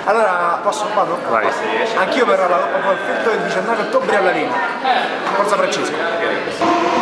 Allora, vado? Vai. Anch'io verrò alla Coppa Perfetto il 19 ottobre a Latina. Forza Francesco.